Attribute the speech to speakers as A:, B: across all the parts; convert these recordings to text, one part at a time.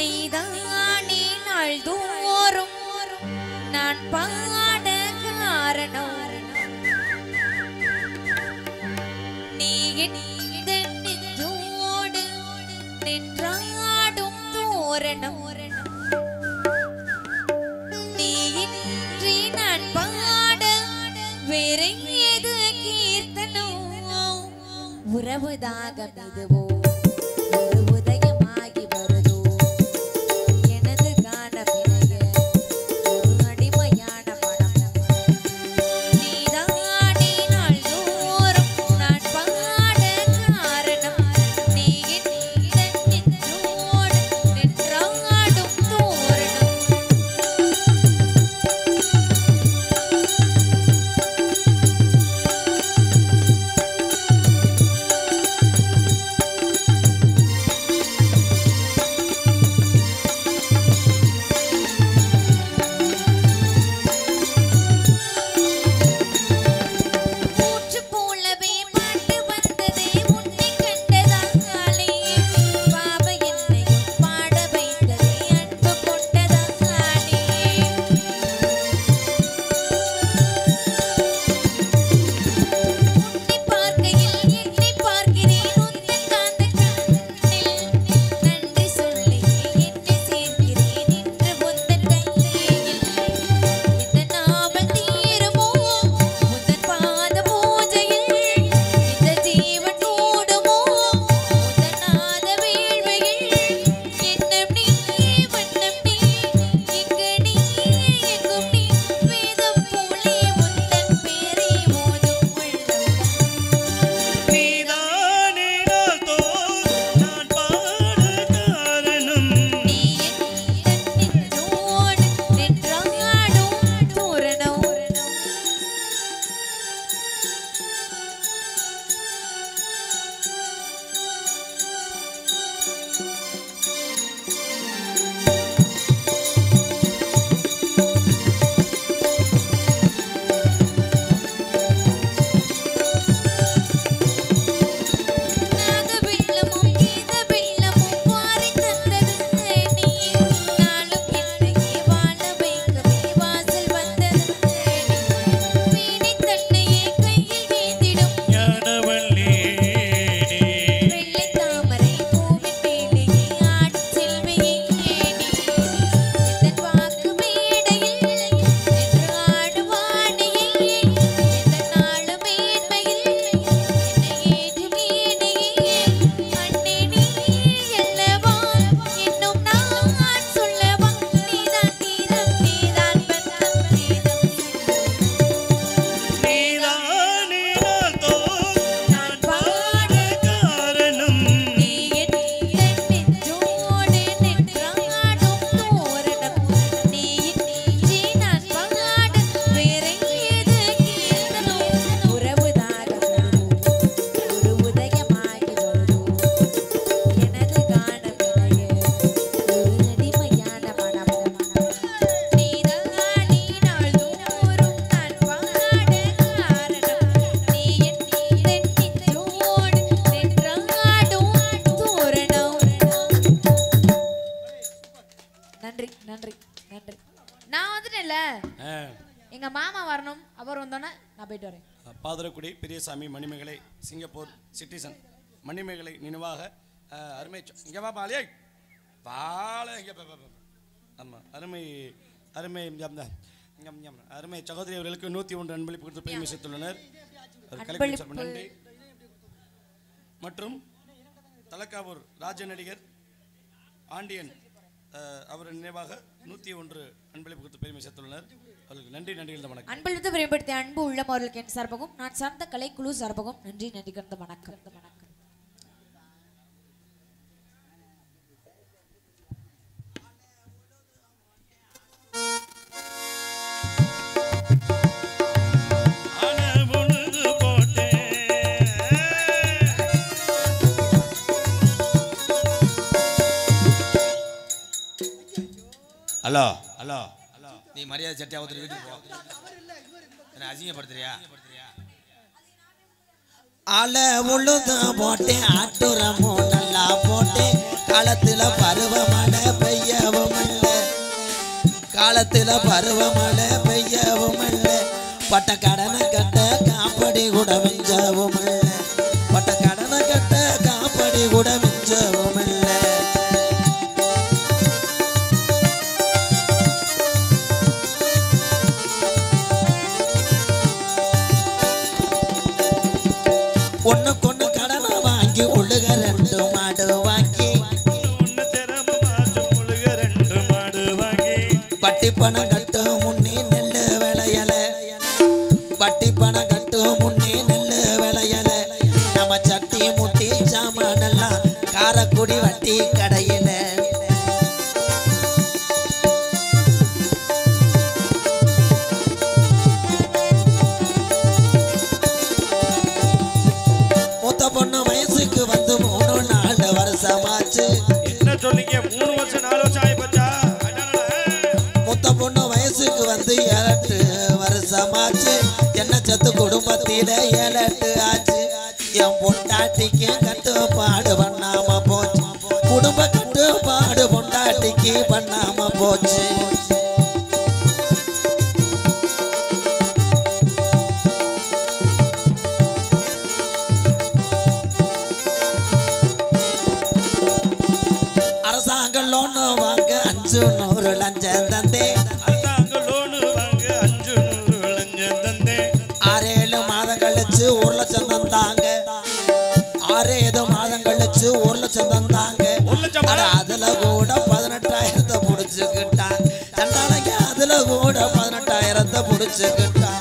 A: நீதானே நாள்தோறும் நான் பாட காரணம் நீ இந்த நெஞ்சோடு நின்றாடும் தோரணம் நீ இன்றி நான் பாட வேற ஏது கீர்த்தனம் உறவுதாக இதுவோ ஒரு உதயமாகி வருதோ எனது காண பிறகு ஒரு அடிமையான படம் நீதானே நாள்தோறும் நான் பாட காரணம் நீ இந்த நெஞ்சோடு நின்றாடும் தோரணம் எங்க மாமா வரணும் அவர் வந்தோனே நான் போயிட்டு வரேன்.
B: பாதரக்குடி பெரியசாமி மணிமேகலை சிங்கப்பூர் சிட்டிசன் மணிமேகலை நினைவாக அருமை இங்கே பாப்பாலே பாலை இங்கே ஆமாம் அருமை அருமை அருமை சகோதரி அவர்களுக்கு 101 அன்பளிப்பு கொடுத்து பெருமை சேர்த்துள்ளனர். நன்றி. மற்றும் தலக்காவூர் ராஜ நடிகர் ஆண்டியன் அவர் நினைவாக 101 அன்பளிப்பு கொடுத்து பெருமை சேர்த்துள்ளனர். அவர்களுக்கு நன்றி நன்றி கலந்த வணக்கம்.
A: அன்பளித்து பயன்படுத்திய அன்பு உள்ளம் அவர்களுக்கு என் சார்பாகவும் நான் சார்ந்த கலைக்குழு சார்பாகவும் நன்றி நன்றி கலந்த வணக்கம்.
B: ஹலோ ஹலோ
C: நீ மரியாதை சட்டையா ஒருத்தர் வீட்டுக்கு போ. என்ன அசிங்கப்படுத்துறியா?
D: அல உழுது போட்டு ஆட்டுறமோ நல்லா போட்டு காலத்துல பருவமழை பெய்ய பட்ட கடனை கட்ட காப்படி கூட மிஞ்சவும் இல்லை பட்ட கடனை கட்ட காப்படி கூட மிஞ்சவும் இல்லை ஒண்ணுக்கொண்ணு கடனை வாங்கி ஒழுக ரெண்டு மாடு வாங்கி வட்டி பணம் கட்டும் முன்னே நெல்லு விளையல வட்டி பணம் கட்டும் முன்னே நெல்லு விளையல நம்ம சட்டி முட்டி சாமானெல்லாம் காரக்குடி வட்டி கடையில மூத்த பொண்ணு வயசுக்கு வந்து 3-4 வருஷமாச்சு
B: என்ன சொன்னீங்க 3 வருஷம் 4 வருஷம் ஆயி போச்சா
D: மூத்த பொண்ணு வயசுக்கு வந்து 7-8 வருஷமாச்சு என்ன சத்து குடும்பத்தில 7-8 ஆச்சு என் பொண்டாட்டிக்கு கட்டுப்பாடு பண்ணாம போச்சு குடும்ப கட்டுப்பாடு பொண்டாட்டிக்கு பண்ணாம போச்சு அரசாங்க லோனு வாங்க 500 லஞ்சம் தந்தே
B: அரசாங்க லோன் வாங்க 500 லஞ்சம் தந்தே
D: 6-7 மாதம் கழிச்சு 1 லட்சம் தந்தாங்க 6-7 மாதம் கழிச்சு 1 லட்சம் தந்தாங்க அட அதுல கூட 18,000 புடிச்சுக்கிட்டாங்க தண்டாளைக்கு அதுல கூட 18,000 புடிச்சுக்கிட்டாங்க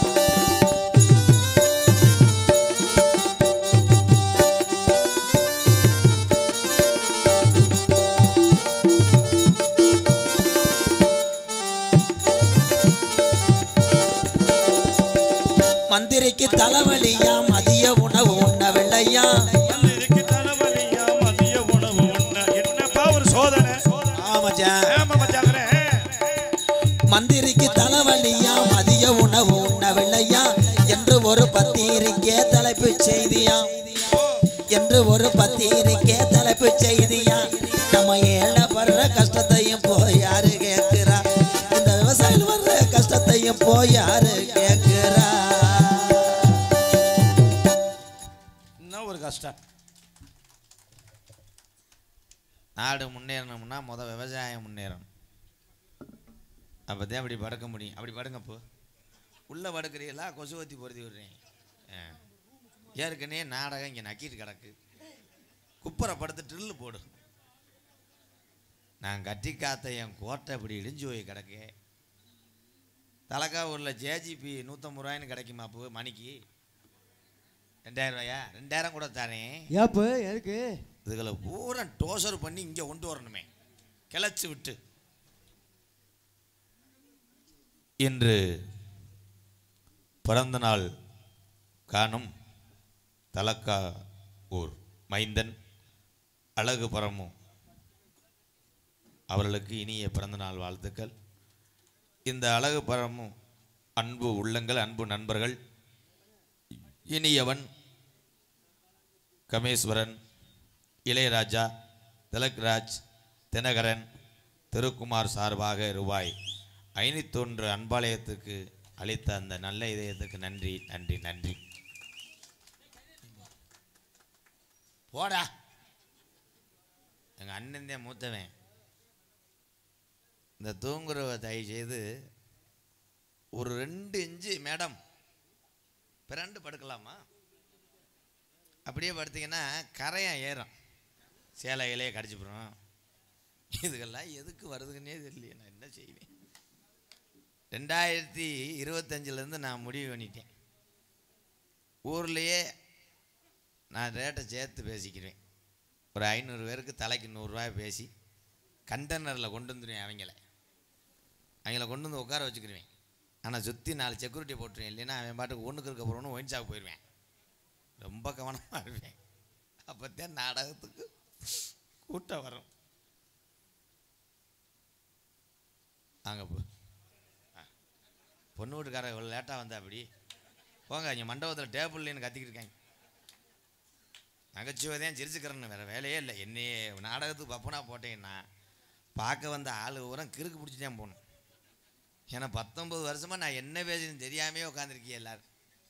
D: மந்திரிக்கு தலைவலியா மதிய உணவு உண்ணவில்லையா
B: மந்திரிக்கு தலைவலியா மதிய உணவு உண்ண என்னப்பா ஒரு சோதனை மச்சான்
D: மந்திரிக்கு தலைவலியா மதிய உணவு உண்ணவில்லையா என்று ஒரு பத்திரிக்கை தலைப்பு செய்தியா என்று ஒரு பத்திரிக்கை தலைப்பு செய்தியா நம்ம ஏழை வர்ற கஷ்டத்தையும் போய் யாரு கேட்கிறா இந்த விவசாயிகள் வர்ற கஷ்டத்தையும் போய் யாரு கேட்கிறா
B: ஒரு கஷ்டம்
C: நாடு முன்னேறணும்னா விவசாயம் முன்னேறணும் அப்போதான் அப்படி படுக்க முடியும் அப்படி படுங்கப்போ உள்ளே படுக்கிறீங்களா கொசுவத்தி பொருத்தி விடுறேன் ஏற்கனவே நாடகம் இங்கே நக்கிட்டு கிடக்கு குப்பரை படுத்து ட்ரில்லு போடு நான் கட்டி காத்த என் கோட்டை இப்படி இடிஞ்சு போய் கிடக்கு தலக்காவூரில் ஜேஜிபி 150 ரூபாய்ன்னு கிடைக்குமா அப்போ மணிக்கு 2000 ரூபாயா 2000 கூட தரேன்
E: ஏப்பு எதுக்கு
C: இதுகளை பூரா டோசர் பண்ணி இங்கே கொண்டு வரணுமே கிளச்சி விட்டு இன்று பிறந்த நாள் காணும் தலக்கா ஊர் மைந்தன் அழகு பரமு அவர்களுக்கு இனிய பிறந்தநாள் வாழ்த்துக்கள். இந்த அழகு பரமு அன்பு உள்ளங்கள் அன்பு நண்பர்கள் இனியவன் கமேஸ்வரன் இளையராஜா திலக்ராஜ் தினகரன் திருக்குமார் சார்பாக ரூபாய் 501 அன்பாலயத்துக்கு அளித்த அந்த நல்ல இதயத்துக்கு நன்றி நன்றி நன்றி. போடா எங்கள் அண்ணன் தான் மூத்தவன். இந்த தூங்குறவ தயவு செய்து ஒரு 2 இன்ச்சு மேடம் பிறண்டு படுக்கலாமா? அப்படியே படுத்திங்கன்னா கரையான் ஏறும், சேலைகளே கடிச்சுப்புறோம். இதுக்கெல்லாம் எதுக்கு வருதுன்னே தெரியல. நான் என்ன செய்வேன்? 2025 நான் முடிவு பண்ணிட்டேன். ஊர்லேயே நான் ரேட்டை சேர்த்து பேசிக்கிறேன். ஒரு 500 பேருக்கு தலைக்கு 100 ரூபாய் பேசி கண்டெய்னரில் கொண்டு வந்துடுவேன். அவங்கள கொண்டு வந்து உட்கார வச்சுக்கிடுவேன். ஆனால் சுற்றி 4 செக்யூரிட்டி போட்டுருவேன். இல்லைன்னா அவன் பாட்டுக்கு ஒன்றுக்கு இருக்க போகிறோன்னு ஒயின் ஷாப் போயிடுவேன். ரொம்ப கவனமாக இருப்பேன். அப்போத்தான் நாடகத்துக்கு கூட்டம் வரும். அங்கே பொண்ணு வீட்டுக்காரர் இவ்வளோ லேட்டாக வந்தா அப்படி போங்க. இங்கே மண்டபத்தில் டேபிள்லேன்னு கத்திக்கிட்டு இருக்காங்க. நகைச்சுவைதான் சிரிச்சுக்கிறேன்னு வேறு வேலையே இல்லை. என்னையே நாடகத்துக்கு பப்பனா போட்டேன்னா பார்க்க வந்த ஆள் ஊரம் கிறுக்கு பிடிச்சி தான் போகணும். ஏன்னா 19 வருஷமா நான் என்ன பேசுன்னு தெரியாமே உட்காந்துருக்கேன். எல்லாரும்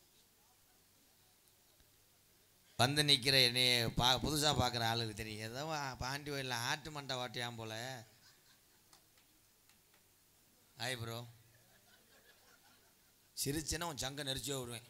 C: வந்து நிற்கிற என்னைய புதுசாக பார்க்குற ஆளுக்கு தெரியும். ஏதோ பாண்டி கோயிலில் ஆட்டு மண்டை வாட்டியாம் போல. ஆய் ப்ரோ, சிரிச்சேன்னா உன் சங்க நெரிச்சியோ விடுவேன்.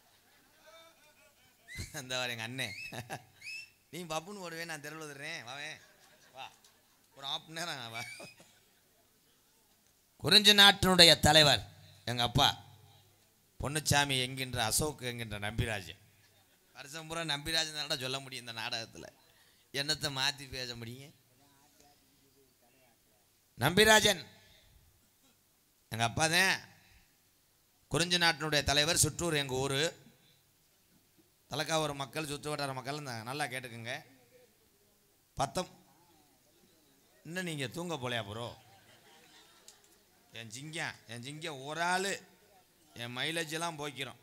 C: அந்த வர எங்கள் அண்ணே, நீ பப்புன்னு ஓடுவேன், நான் தெருவில் வந்துடுறேன், வாவேன் வா, ஒரு 1/2 மணி நேரம் வா. குறிஞ்சி நாட்டினுடைய தலைவர் எங்கள் அப்பா பொன்னுச்சாமி என்கின்ற அசோக் என்கின்ற நம்பிராஜ். வருஷம் பூரா நம்பிராஜன் தான் சொல்ல முடியும் இந்த நாடகத்தில். என்னத்தை மாற்றி பேச முடியும்? நம்பிராஜன் எங்கள் அப்பா தான். குறிஞ்சி நாட்டினுடைய தலைவர். சுற்றூர் எங்கள் ஊர். தலக்காவூர் மக்கள், சுற்று வட்டார மக்கள் நல்லா கேட்டுக்குங்க. இன்னும் நீங்கள் தூங்க போலையா ப்ரோ? என் சிங்கம் ஒரு ஆள் என் மைலேஜெல்லாம் போய்க்கிறோம்.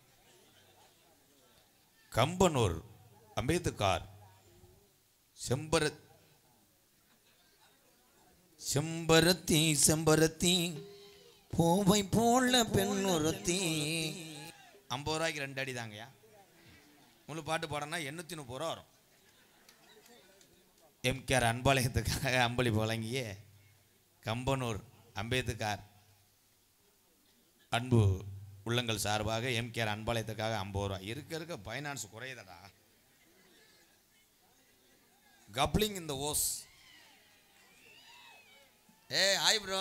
C: கம்பனூர் அம்பேத்கார் செம்பருத்தி செம்பருத்தி
D: பூவை போல பெண்ணொருத்தி.
C: 50 ரூபாய்க்கு 2 அடி தாங்கய்யா. உங்களுக்கு பாட்டு பாடனா 830 ரூபா வரும். எம்கேஆர் அன்பாளையத்துக்காக அம்பளிப்பு வழங்கிய கம்பனூர் அம்பேத்கார் அன்பு உள்ளங்கள் சார்பாக எம்கேஆர் அன்பாளையத்துக்காக 50 ரூபா. இருக்க ஃபைனான்ஸ் குறையுதடா. கப்ளிங் இந்த ஓஸ். Hi bro.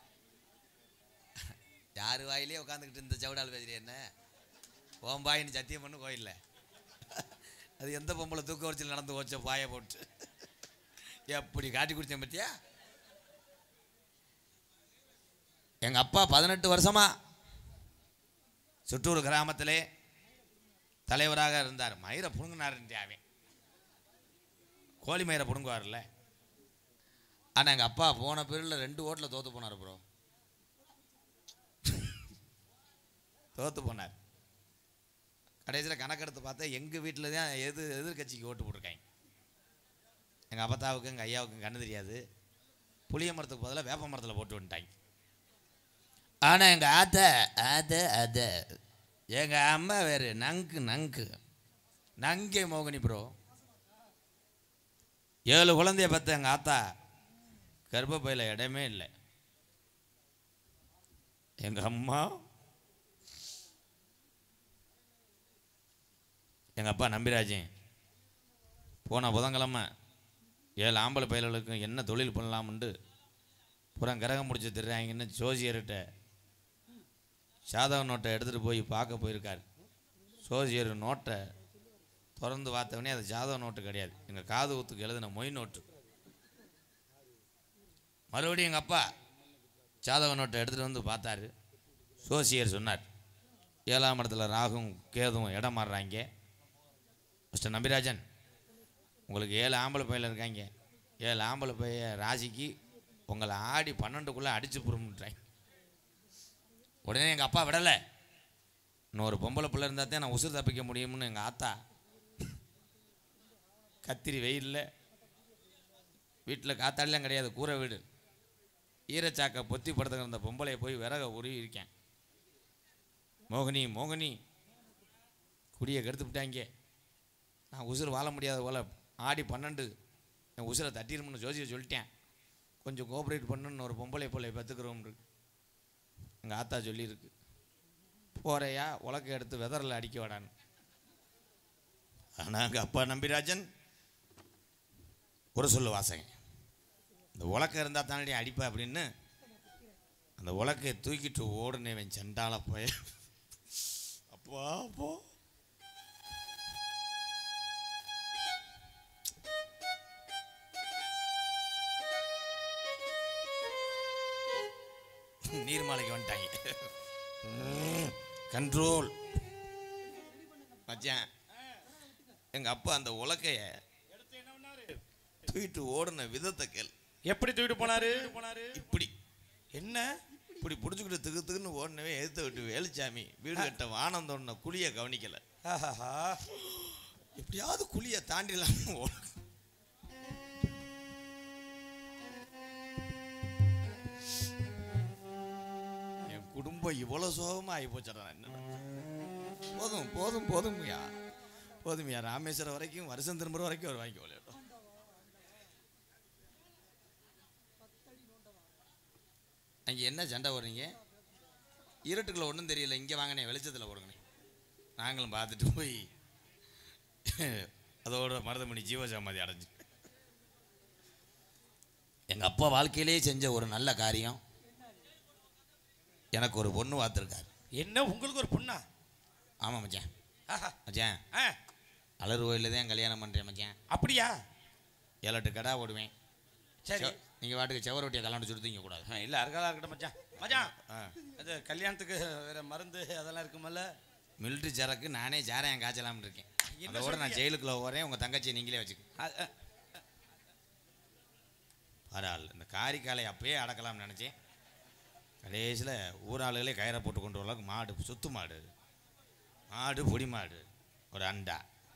C: யார் வாயிலே உட்காந்துக்கிட்டு இந்த சவுடால் பேசுகிறேன் என்ன ஓம்பாயின்னு சத்தியம் பண்ணு கோயிலில். அது எந்த பொம்பளை தூக்க வரிசையில் நடந்து வச்ச பாயை போட்டு எப்படி காட்டி குடித்தேன் பற்றியா? எங்கள் அப்பா 18 வருஷமா சுற்றூர் கிராமத்திலே தலைவராக இருந்தார். மயிரை புடுங்கினாருன்றாவே, கோழி மயிரை புடுங்குவார்ல. ஆனால் எங்கள் அப்பா போன பீரியடில் 2 ஓட்டில் தோற்று போனார் ப்ரோ. தோற்று போனார். கடைசியில் கணக்கெடுத்து பார்த்தா எங்கள் வீட்டில் தான் எதிர்கட்சிக்கு ஓட்டு போட்டிருக்காங்க. எங்கள் அப்பத்தாவுக்கு எங்கள் ஐயாவுக்கும் கண்ணு தெரியாது. புளிய மரத்துக்கு பதிலாக வேப்ப மரத்தில் போட்டு வந்துட்டாங்க. ஆனால் எங்கள் ஆத்த எங்கள் அம்மா வேறு நங்கே மோகினி ப்ரோ. 7 குழந்தைய பார்த்த எங்கள் ஆத்தா கர்ப்பப்பையில் இடமே இல்லை. எங்கள் அம்மா எங்கள் அப்பா நம்பிராஜன் போன புதன்கிழமை 7 ஆம்பளை பயல்களுக்கும் என்ன தொழில் பண்ணலாம்னு பூரா கிரகம் முடிச்சு திடுறாங்கன்னு ஜோசியர்கிட்ட சாதக நோட்டை எடுத்துகிட்டு போய் பார்க்க போயிருக்கார். ஜோசியர் நோட்டை திறந்து பார்த்தவனே அது ஜாதக நோட்டு கிடையாது, எங்கள் காது ஊத்துக்கு எழுதின மொய் நோட்டு. மறுபடியும் எங்கள் அப்பா ஜாதக நோட்டை எடுத்துகிட்டு வந்து பார்த்தாரு. ஜோசியர் சொன்னார், 7ஆம் இடத்துல ராகும் கேதுவும் இடம் மாறுறாங்க. மிஸ்டர் நம்பிராஜன், உங்களுக்கு 7 ஆம்பளை பையில இருக்காங்க. 7 ஆம்பளை பைய ராசிக்கு உங்களை ஆடி 12க்குள்ளே அடிச்சு புறமுட்டாங்க. உடனே எங்கள் அப்பா விடலை. இன்னொரு பொம்பளை பிள்ளை இருந்தால் தான் நான் உசுறு தப்பிக்க முடியும்னு எங்கள் ஆத்தா கத்திரி வெயிலில் வீட்டில் காத்தாடிலாம் கிடையாது, கூரை வீடு, ஈரச்சாக்கை பொத்தி படுத்துக்கிற அந்த பொம்பளையை போய் விறக உருவி இருக்கேன். மோகினி குடியை கெடுத்து விட்டாங்க, நான் உசுறு வாழ முடியாத போல் ஆடி 12 என் உசுரை தட்டிடும்னு ஜோசியை சொல்லிட்டேன், கொஞ்சம் கோஆப்ரேட் பண்ணுன்னு ஒரு பொம்பளை பிள்ளை பத்துக்கிறோம் எங்கள் ஆத்தா சொல்லியிருக்கு. போறையா உலக்க எடுத்து வெதரில் அடிக்க விடான்னு. ஆனால் எங்கள் அப்பா நம்பிராஜன் ஒரு சொல்லு வாசங்க, இந்த உலக்க இருந்தால் தானடி அடிப்பா அப்படின்னு அந்த உலக்கையை தூக்கிட்டு ஓடுனேன் சண்டால போய. அப்பா அப்போ நீர்மாலைக்கு வந்துட்டாங்க. கண்ட்ரோல் மச்சான். எங்க அப்பா அந்த உலக்கைய தூக்கிட்டு ஓடுன விதத்தை கேள்.
B: எப்படி தூக்கிட்டு போனாரு?
C: இப்படி
B: என்ன
C: இப்படி பிடிச்சிக்கிட்டு திகுன்னு ஓடனவே எதிர்த்து விட்டு வேலுச்சாமி வீடு கட்ட வானம் தோண்டின குழியை கவனிக்கல. எப்படியாவது குழியை தாண்டிடலாம். என் இப்போ இவ்வளோ சோகமாக ஆகி போச்சுடா. என்ன போதும் போதும் போதும்யா, போதும்யா. ராமேஸ்வரம் வரைக்கும் வருஷம் திரும்புற வரைக்கும் ஒரு வாங்கி விளையாடும். அங்கே என்ன சண்டை போடுறீங்க? இருட்டுக்குள்ள ஒன்றும் தெரியல. இங்கே வாங்கினே வெளிச்சத்தில் போடுங்கண்ணே. நாங்களும் பார்த்துட்டு போய் அதோட மருதமணி ஜீவசமாதி அடைஞ்சு. எங்கள் அப்பா வாழ்க்கையிலே செஞ்ச ஒரு நல்ல காரியம், எனக்கு ஒரு பொண்ணு பார்த்துருக்காரு.
B: என்ன உங்களுக்கு ஒரு பொண்ணா?
C: ஆமாம் மச்சான். மச்சான் அலர் கோயிலில் தான் கல்யாணம் பண்ணுறேன் மச்சான்.
B: அப்படியா?
C: 7-8 கடை ஓடுவேன்.
B: சரி,
C: நீங்கள் வாட்டுக்கு செவரொட்டியை கல்யாணம் சுடுத்தீங்க கூடாது.
B: இல்லை அருகாலாக இருக்கட்டும் மச்சான். மச்சான் அது கல்யாணத்துக்கு வேற மருந்து அதெல்லாம் இருக்குமல்ல?
C: மிலிட்ரி சரக்கு நானே சாரையும் காய்ச்சலாம்னு இருக்கேன். அதோட நான் ஜெயிலுக்குள்ளே போகிறேன். உங்கள் தங்கச்சியை நீங்களே வச்சுக்க. பரவாயில்ல, இந்த காரிக்காலை அப்பயே அடக்கலாம்னு நினச்சேன். கடைசியில் ஊராளுகளே கயிறை போட்டு கொண்டு வரலாம். மாடு, சுத்து மாடு, மாடு பொடி மாடு, ஒரு அண்டா.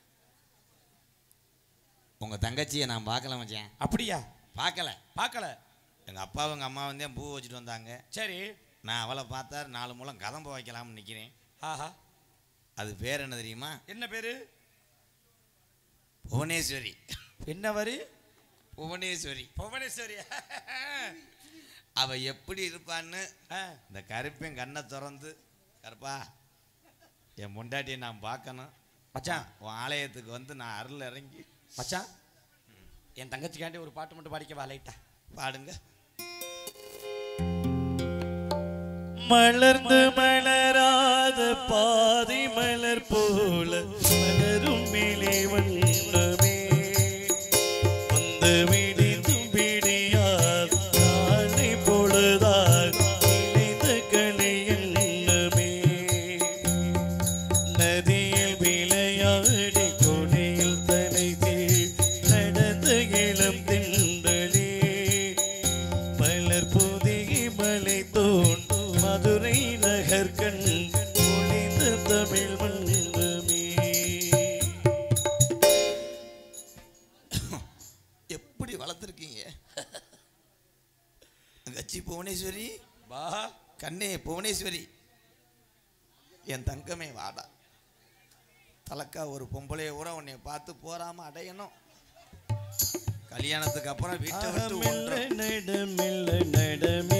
C: உங்கள் தங்கச்சியை நான் பார்க்கல மச்சான்.
B: அப்படியா?
C: பார்க்கல. எங்கள் அப்பாவும் எங்கள் அம்மா வந்து பூ வச்சுட்டு வந்தாங்க.
B: சரி,
C: நான் அவளை பார்த்தா 4 மூலம் கதம்ப வைக்கலாம்னு நிற்கிறேன்.
B: ஆஹா,
C: அது பேர் என்ன தெரியுமா?
B: என்ன பேரு?
C: புவனேஸ்வரி.
B: என்ன வரு?
C: புவனேஸ்வரி.
B: புவனேஸ்வரி.
C: அவ எப்படி இருப்பான்னு இந்த கருப்பையும் கண்ணை திறந்து, கருப்பா என் முண்டாட்டியை நான் பார்க்கணும்
B: மச்சான்.
C: உன் ஆலயத்துக்கு வந்து நான் அருள் இறங்கி.
B: மச்சான், என் தங்கச்சிக்காண்டி ஒரு பாட்டு மட்டும் பாடிக்கவா? லைட்டா
C: பாடுங்க.
E: மலர்ந்து மலராத பாதி மலர் போல மலரும் மேலே வண்ணமே வந்து விடிந்தும் விடியார் நாளை பொழுதார் இணைந்த கலை எண்ணமே நதியில் விளையாடி கொடையில் தலை தேர் நடந்த இளம் திண்டலே மலர் புதிய மலை தோன் மதுரை நகர் கண் ஒளிந்த தமிழ் மன்றமே.
C: எப்படி வளர்த்துருக்கீங்க கட்சி புவனேஸ்வரி.
B: வா
C: கண்ணே புவனேஸ்வரி, என் தங்கமே வாடா. தலக்கா ஒரு பொம்பளைய ஊற உன்னை பார்த்து போறாம அடையணும். கல்யாணத்துக்கு அப்புறம் வீட்டை விட்டு
E: நடமில்ல நடமே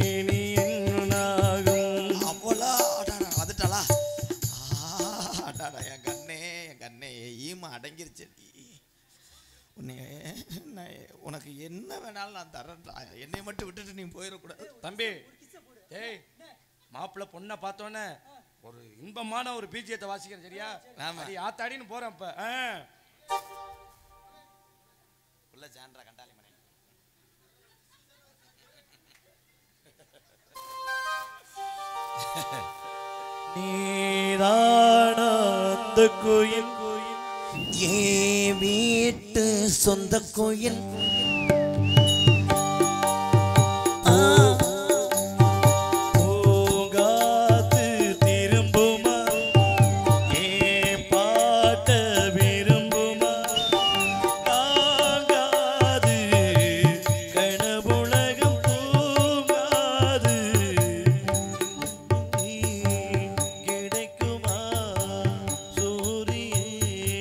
C: அவ்வளோ வந்துட்டாளா? அடாடா என் கண்ணே ஈமா அடங்கிருச்சு. உன்னை உனக்கு என்ன வேணாலும் நான் தரேன்டா. என்னை மட்டும் விட்டுட்டு நீ போயிடக்கூடாது
B: தம்பி. ஏய், மாப்பிள்ளை பொண்ணை பார்த்தோன்னே ஒரு இன்பமான ஒரு பீஜியத்தை வாசிக்கிறேன். சரியா?
C: ஆமா.
B: ஆத்தாடின்னு போறேன். இப்ப
C: உள்ள ஜான்ரா கண்டாலி மணி.
E: நீரான அந்த கோயில்
D: ஏ வீட்டு சொந்த கோயில்
E: போகாது திரும்புமா ஏ பாட்ட விரும்புமா தாங்காது கனவுலகம் தூங்காது கிடைக்குமா சூரியே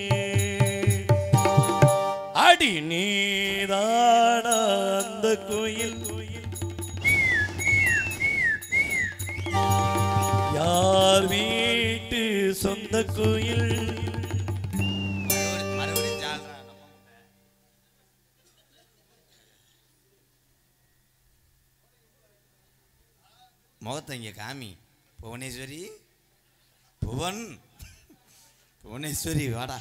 E: அடி நீதான அந்த கோயில் யார் வீட்டு சொந்த கோயில்
C: மறுபடியும் ஜான்ரா. முகத்தை இங்கே காமி. புவனேஸ்வரி, புவனேஸ்வரி வாடா.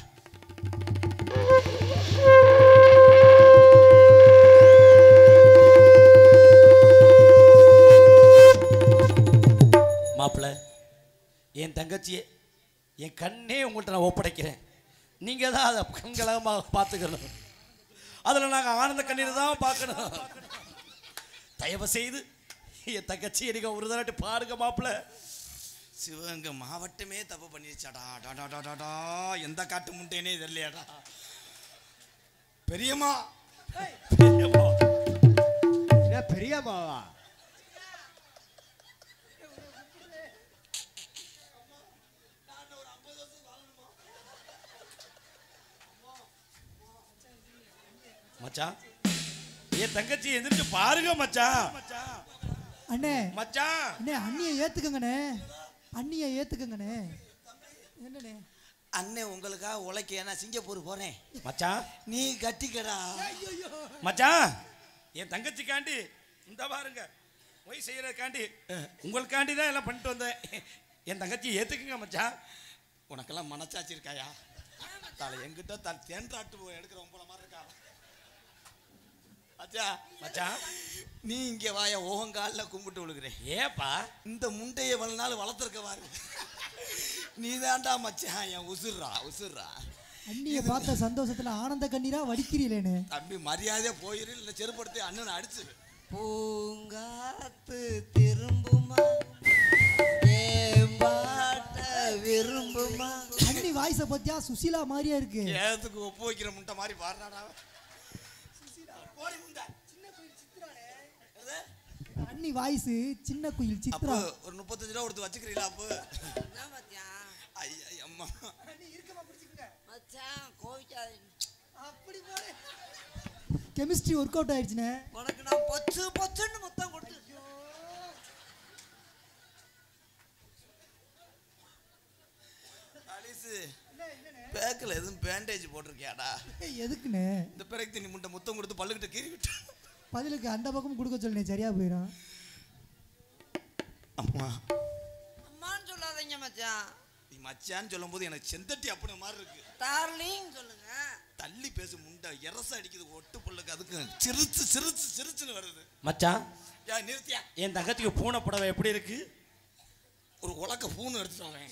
B: மாப்பிள்ள, என் தங்கச்சியே என் கண்ணே உங்கள்கிட்ட நான் ஒப்படைக்கிறேன். நீங்கள் தான் அதை கண்கலமாக பார்த்துக்கணும். அதில் நாங்கள் ஆனந்த கண்ணீர் தான் பார்க்கணும். தயவு செய்து என் தங்கச்சியை நீங்கள் ஒரு தடவை பாருங்க மாப்பிள்ள.
C: சிவகங்கை மாவட்டமே தப்பு பண்ணிருச்சாடா. டாடா எந்த காட்டு முட்டைனே தெரியலையாடா. பெரியம்மா
F: பெரியம்மாவா?
B: மச்சான் என் தங்கச்சி எந்திரிச்சு பாருங்க மச்சான்.
F: அண்ணே
B: மச்சான்
F: அண்ணே அண்ணியை ஏத்துக்கங்கண்ணே, அண்ணியை ஏத்துக்கங்கண்ணே. என்னண்ணே
D: அண்ணே உங்களுக்காக உழைக்க நான் சிங்கப்பூர் போறேன்.
B: மச்சான்
D: நீ கட்டிக்கடா.
B: மச்சான் என் தங்கச்சிக்காண்டி இந்த பாருங்க போய் செய்யறதுக்காண்டி உங்களுக்காண்டி தான் எல்லாம் பண்ணிட்டு வந்தேன். என் தங்கச்சி ஏத்துக்குங்க மச்சான்.
D: உனக்கெல்லாம் மனச்சாச்சு இருக்காயா? தலை எங்கிட்ட தேன்றாட்டு எடுக்கிற போல மாதிரி இருக்கா. அச்சா
B: மச்சான்
D: நீ இங்க வாய ஓகங்கால கும்பிட்டு விழுகிறேன்.
B: ஏப்பா
D: இந்த முண்டையை இவ்வளவு நாள் வளர்த்துருக்க பாரு. நீ தாண்டா மச்சான் என் உசுர்றா உசுர்றா.
F: அண்ணியை பார்த்த சந்தோஷத்துல ஆனந்த கண்ணீரா வடிக்கிறீங்களேன்னு.
D: தம்பி மரியாதையா போயிரு, இல்லை செருப்படுத்தி அண்ணனை அடிச்சிரு. பூங்காத்து திரும்புமா விரும்புமா.
F: அண்ணி வாய்ஸ பத்தியா சுசீலா மாதிரியா இருக்கு.
D: ஏதுக்கு ஒப்பு வைக்கிற முட்டை மாதிரி பாடுறாடா.
F: அண்ணி வாய்ஸ் சின்ன குயில் சித்ரா.
D: ஒரு 35 ரூபா கொடுத்து வச்சுக்கிறீங்களா? அப்போ ஐயா அம்மா
F: கெமிஸ்ட்ரி ஒர்க் அவுட் ஆயிடுச்சுனே.
D: உனக்கு நான் பொச்சு பொச்சுன்னு மொத்தம் கொடுத்து பேக்கில் எதுவும் பேண்டேஜ் போட்டிருக்கியாடா?
F: எதுக்குண்ணே?
D: இந்த பிறகு தண்ணி முட்டை முத்தம் கொடுத்து பல்லுக்கிட்ட கீறி விட்டு
F: பதிலுக்கு அந்த பக்கம் கொடுக்க சொல்லுனே, சரியா போயிடும்.
D: அம்மா
G: அம்மான்னு சொல்லாதீங்க மச்சான்.
D: நீ மச்சான்னு சொல்லும் போது எனக்கு செந்தட்டி அப்படி மாதிரி இருக்கு.
G: டார்லிங் சொல்லுங்க.
D: தள்ளி பேசு முண்டை எரச அடிக்குது ஒட்டு புல்லுக்கு. அதுக்கு சிரிச்சு சிரிச்சு சிரிச்சுன்னு வருது.
B: மச்சான்
D: யா நிறுத்தியா?
B: என் தங்கச்சிக்கு பூனை புடவை எப்படி இருக்கு?
D: ஒரு உலக்க பூன்னு எடுத்துட்டாங்க.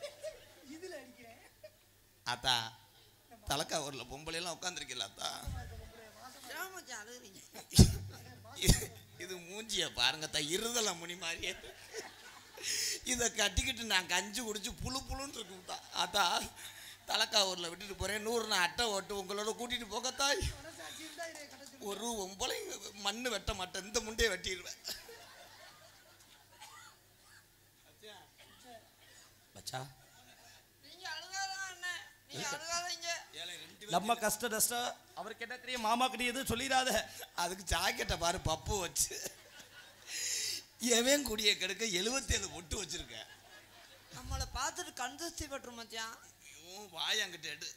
D: அத்தா தலக்கா ஊர்ல பொம்பளை எல்லாம் உட்காந்துருக்கல அத்தா.
G: மச்சான் அழுகுறீங்க.
D: இது மூஞ்சிய பாருங்க தா, இருதல முனி மாதிரியே. இதை கட்டிக்கிட்டு நான் கஞ்சி குடிச்சு புழு புழுன்னு இருக்கும் தான். அத்தா தலக்கா ஊர்ல விட்டுட்டு போறேன். 100 நான் அட்டை ஓட்டு உங்களோட கூட்டிட்டு போகத்தாய். ஒரு ஒம்பளை மண்ணு வெட்ட மாட்டேன், இந்த முண்டையை வெட்டிடுவேன்.
B: மச்சான்
G: நீங்க அழுகாதான் அண்ணன், நீங்க அழுகாதீங்க.
B: நம்ம கஷ்ட நஷ்டம் அவருக்கு என்ன தெரியும்? மாமாக்கு நீ எதுவும் சொல்லிடாத.
D: அதுக்கு ஜாக்கெட்டை பாரு பப்பு வச்சு எவன் குடியை கெடுக்க 77 ஒட்டு வச்சிருக்க.
G: நம்மளை பார்த்துட்டு கண்திருஷ்டி பட்டுரும் மச்சான்.
D: வாயாங்கிட்ட எடு.